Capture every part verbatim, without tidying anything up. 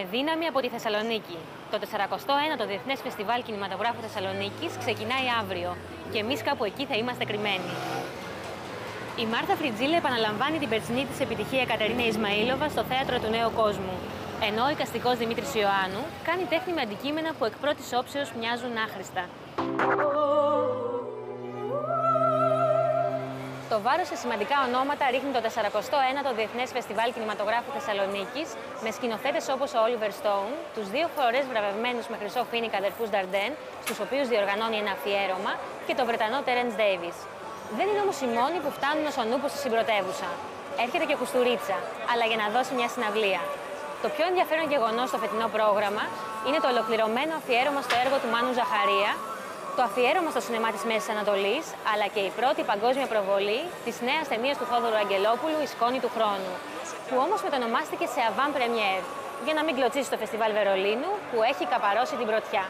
δύναμη από τη Θεσσαλονίκη. Το τεσσαρακοστό ένατο Διεθνές Φεστιβάλ Κινηματογράφου Θεσσαλονίκης ξεκινάει αύριο και εμείς κάπου εκεί θα είμαστε κρυμμένοι. Η Μάρθα Φριτζίλα επαναλαμβάνει την περσινή της επιτυχία Κατερίνα Ισμαήλοβα στο Θέατρο του Νέου Κόσμου, ενώ ο εικαστικός Δημήτρης Ιωάννου κάνει τέχνη με αντικείμενα που εκ πρώτης όψεως μοιάζουν άχρηστα. Το βάρος σε σημαντικά ονόματα ρίχνει το τεσσαρακοστό ένατο Διεθνές Φεστιβάλ Κινηματογράφου Θεσσαλονίκης με σκηνοθέτες όπως ο Όλιβερ Στόουν, τους δύο φορές βραβευμένους με χρυσό φοίνικα αδερφούς Νταρντέν, στους οποίους διοργανώνει ένα αφιέρωμα, και τον Βρετανό Τέρενς Ντέιβις. Δεν είναι όμως οι μόνοι που φτάνουν ως ο νούπος στη συμπρωτεύουσα. Έρχεται και Κουστουρίτσα, αλλά για να δώσει μια συναυλία. Το πιο ενδιαφέρον γεγονός στο φετινό πρόγραμμα είναι το ολοκληρωμένο αφιέρωμα στο έργο του Μάνου Ζαχαρία, το αφιέρωμα στο σινεμά της Μέσης Ανατολής, αλλά και η πρώτη παγκόσμια προβολή της νέας ταινίας του Θόδωρου Αγγελόπουλου, «Η σκόνη του χρόνου», που όμως μετονομάστηκε σε avant première, για να μην κλωτσίσει το Φεστιβάλ Βερολίνου, που έχει καπαρώσει την πρωτιά.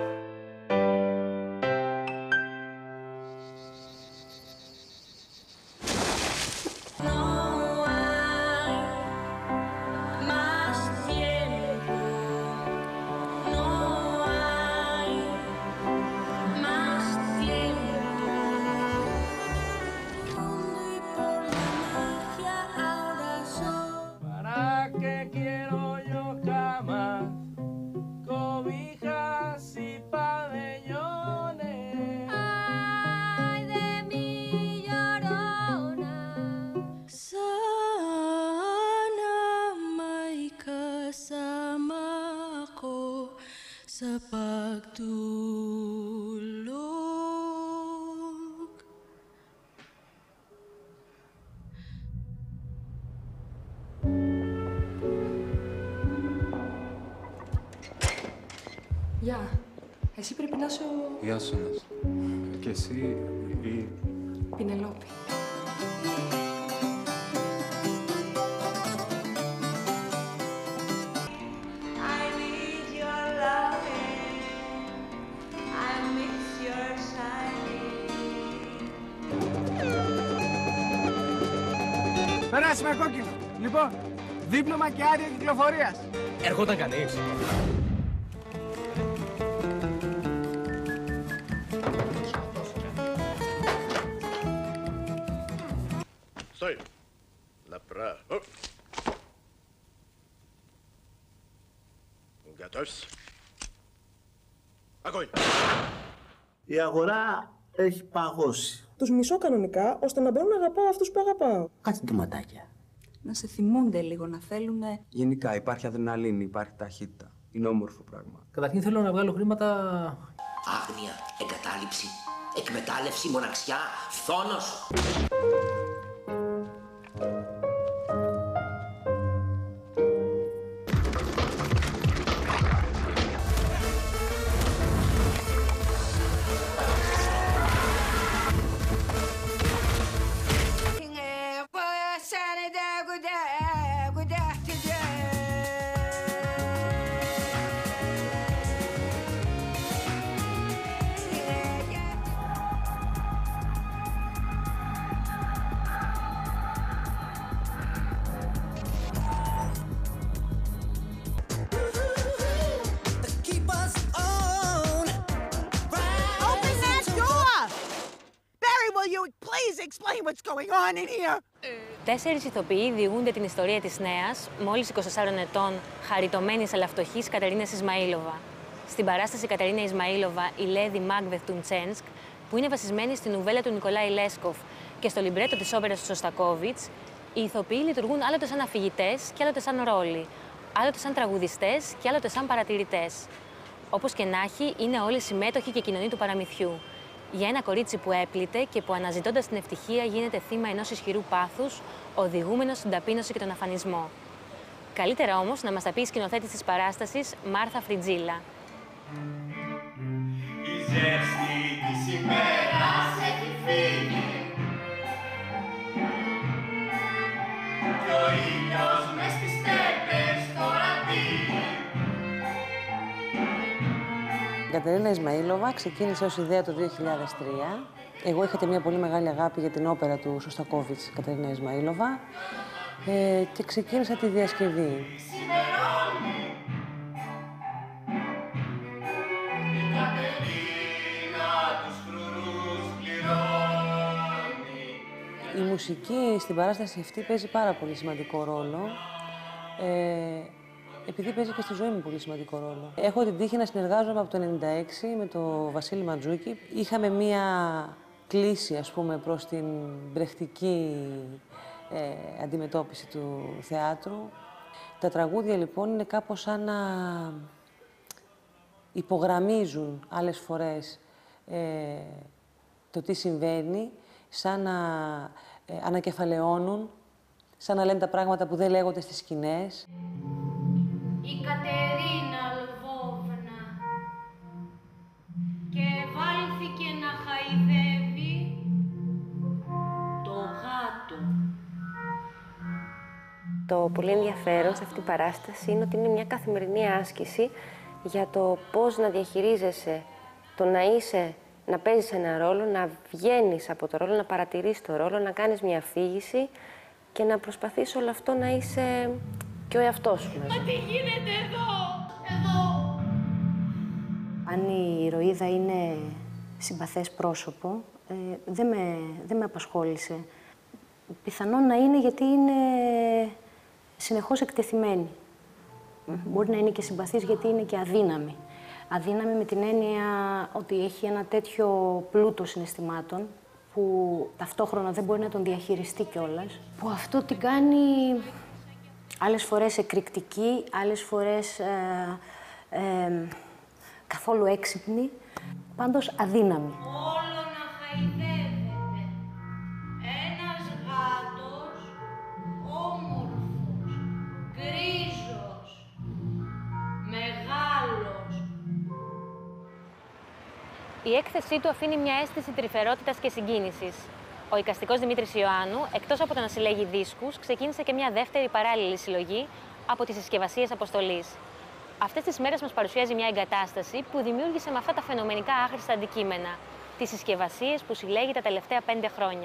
Γεια. Εσύ πρέπει να είσαι ο... Ιάσονας. Και εσύ η... Πινελόπη. Περάσει με κόκκινο. Λοιπόν, δίπλωμα και άδεια κυκλοφορίας. Ερχόταν κανείς? Стой! Направо. Готовься. Огонь! Η αγορά έχει παγώσει. Τους μισώ κανονικά, ώστε να μπορώ να αγαπάω αυτούς που αγαπάω. Κάτι ντοματάκια. Να σε θυμούνται λίγο, να θέλουνε... Γενικά υπάρχει αδρεναλίνη, υπάρχει ταχύτητα. Είναι όμορφο πράγμα. Καταρχήν θέλω να βγάλω χρήματα... Άγνοια, εγκατάλειψη, εκμετάλλευση, μοναξιά, φθόνος. Τέσσερις ηθοποιοί διηγούνται την ιστορία της νέας, μόλις είκοσι τεσσάρων ετών, χαριτωμένης αλλά φτωχής Κατερίνας Ισμαήλοβα. Στην παράσταση Κατερίνα Ισμαήλοβα, η Λέδη Μάκβεθ του Μτσένσκ, που είναι βασισμένη στην νουβέλα του Νικολάη Λέσκοφ και στο λιμπρέτο της όπερας του Σωστακόβιτς, οι ηθοποιοί λειτουργούν άλλοτε σαν αφηγητές και άλλοτε σαν ρόλοι, άλλοτε σαν τραγουδιστές και άλλοτε σαν παρατηρητές. Όπως και να έχει, είναι όλοι συμμέτοχοι και κοινωνοί του παραμυθιού. Για ένα κορίτσι που έπληται και που αναζητώντας την ευτυχία γίνεται θύμα ενός ισχυρού πάθους, οδηγούμενος στην ταπείνωση και τον αφανισμό. Καλύτερα όμως να μας τα πει η σκηνοθέτης της παράστασης, Μάρθα Φριτζίλα. Η ζέστη της ημέρας έχει φύγει κι ο ήλιος μες στις στέπες τώρα δίνει. Η Κατερίνα Ισμαήλοβα ξεκίνησε ως ιδέα το δύο χιλιάδες τρία. Εγώ είχα μια πολύ μεγάλη αγάπη για την όπερα του Σωστακόβιτς, Κατερίνα Ισμαήλοβα, ε, και ξεκίνησα τη διασκευή. Ξημερώνει μουσική στην παράσταση αυτή παίζει πάρα πολύ σημαντικό ρόλο. Ε, επειδή παίζει και στη ζωή μου πολύ σημαντικό ρόλο. Έχω την τύχη να συνεργάζομαι από το ενενήντα έξι με τον Βασίλη Μαντζούκη. Είχαμε μία κλίση, ας πούμε, προς την μπρεχτική ε, αντιμετώπιση του θεάτρου. Τα τραγούδια, λοιπόν, είναι κάπως σαν να υπογραμμίζουν άλλες φορές ε, το τι συμβαίνει, σαν να ε, ανακεφαλαιώνουν, σαν να λένε τα πράγματα που δεν λέγονται στις σκηνές. Η Κατερίνα Λβόβνα και βάλθηκε να χαϊδεύει το γάτο. Το πολύ ενδιαφέρον σε αυτή την παράσταση είναι ότι είναι μια καθημερινή άσκηση για το πώς να διαχειρίζεσαι, το να είσαι, να παίζεις ένα ρόλο, να βγαίνεις από το ρόλο, να παρατηρείς το ρόλο, να κάνεις μια αφήγηση και να προσπαθείς όλο αυτό να είσαι και ο εαυτός σου. Μα τι γίνεται εδώ, εδώ! Αν η ηρωίδα είναι συμπαθές πρόσωπο, ε, δεν με, δεν με απασχόλησε. Πιθανόν να είναι γιατί είναι συνεχώς εκτεθειμένη. Μπορεί να είναι και συμπαθής γιατί είναι και αδύναμη. Αδύναμη με την έννοια ότι έχει ένα τέτοιο πλούτο συναισθημάτων που ταυτόχρονα δεν μπορεί να τον διαχειριστεί κιόλας, που αυτό την κάνει άλλες φορές εκρηκτική, άλλες φορές ε, ε, καθόλου έξυπνη, πάντως αδύναμη. Όλο να χαϊδεύεται. Ένας γάτος, όμορφος, γκρίζος, μεγάλος. Η έκθεσή του αφήνει μια αίσθηση τρυφερότητας και συγκίνησης. Ο εικαστικός Δημήτρης Ιωάννου, εκτός από το να συλλέγει δίσκους, ξεκίνησε και μια δεύτερη παράλληλη συλλογή από τις συσκευασίες αποστολής. Αυτές τις μέρες μας παρουσιάζει μια εγκατάσταση που δημιούργησε με αυτά τα φαινομενικά άχρηστα αντικείμενα, τις συσκευασίες που συλλέγει τα τελευταία πέντε χρόνια.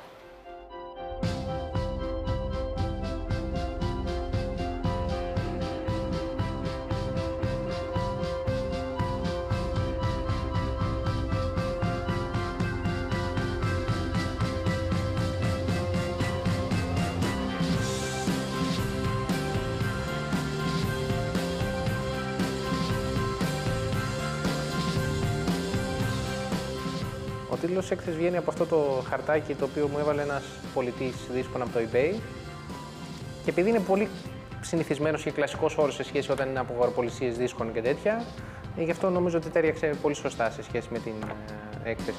Ο τίτλος της έκθεσης βγαίνει από αυτό το χαρτάκι το οποίο μου έβαλε ένας πολιτής δίσκων από το eBay. Και επειδή είναι πολύ συνηθισμένος και κλασικός όρος σε σχέση όταν είναι από αγοραπολισίες δίσκων και τέτοια, γι' αυτό νομίζω ότι τέριαξε πολύ σωστά σε σχέση με την ε, έκθεση.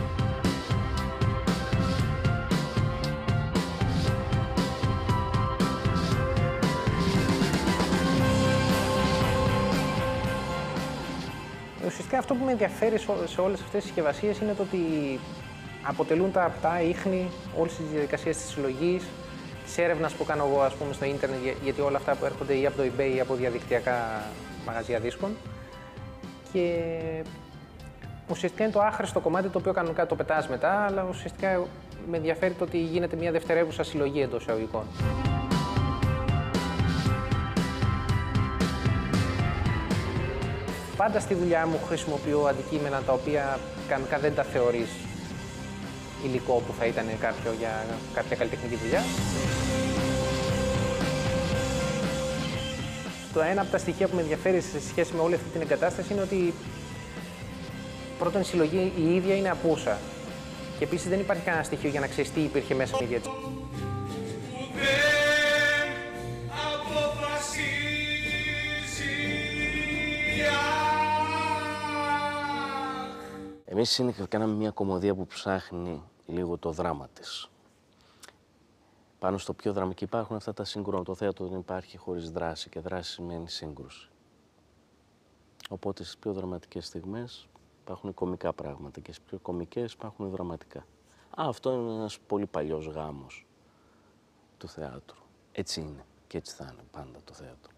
Ουσιαστικά αυτό που με ενδιαφέρει σε όλες αυτές τις συσκευασίες είναι το ότι αποτελούν τα απτά ίχνη όλες τις διαδικασίες της συλλογής, της έρευνας που κάνω εγώ, ας πούμε, στο ίντερνετ, γιατί όλα αυτά που έρχονται ή από το eBay ή από διαδικτυακά μαγαζιά δίσκων. Και ουσιαστικά είναι το άχρηστο κομμάτι το οποίο κανονικά το πετάς μετά, αλλά ουσιαστικά με ενδιαφέρει το ότι γίνεται μια δευτερεύουσα συλλογή εντός εισαγωγικών. Πάντα στη δουλειά μου χρησιμοποιώ αντικείμενα τα οποία κανονικά δεν τα θεωρείς υλικό που θα ήταν κάποιο για κάποια καλλιτεχνική δουλειά. Το ένα από τα στοιχεία που με ενδιαφέρει σε σχέση με όλη αυτή την εγκατάσταση είναι ότι πρώτον η συλλογή η ίδια είναι απούσα και επίσης δεν υπάρχει κανένα στοιχείο για να ξέρεις τι υπήρχε μέσα για έτσι. Εμείς συνήθως κάναμε μια κομμωδία που ψάχνει λίγο το δράμα της. Πάνω στο πιο δραμική υπάρχουν αυτά τα σύγκρουα. Το θέατρο δεν υπάρχει χωρίς δράση και δράση σημαίνει σύγκρουση. Οπότε στις πιο δραματικές στιγμές υπάρχουν κωμικά πράγματα και στις πιο κωμικές υπάρχουν δραματικά. Α, αυτό είναι ένας πολύ παλιός γάμος του θεάτρου. Έτσι είναι και έτσι θα είναι πάντα το θέατρο.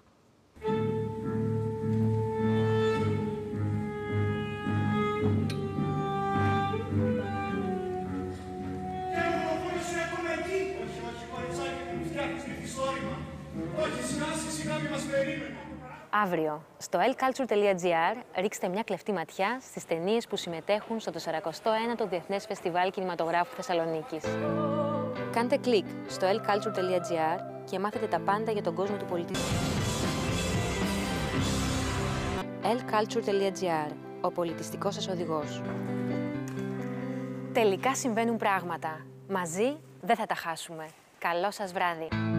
Αύριο, στο ελ καλτσουρ τελεία τζι άρ, ρίξτε μια κλεφτή ματιά στις ταινίες που συμμετέχουν στο σαρακοστό ένατο Διεθνές Φεστιβάλ Κινηματογράφου Θεσσαλονίκης. Κάντε κλικ στο elculture τελεία gr και μάθετε τα πάντα για τον κόσμο του πολιτισμού. elculture τελεία gr, ο πολιτιστικός σας οδηγός. Τελικά συμβαίνουν πράγματα. Μαζί δεν θα τα χάσουμε. Καλό σας βράδυ.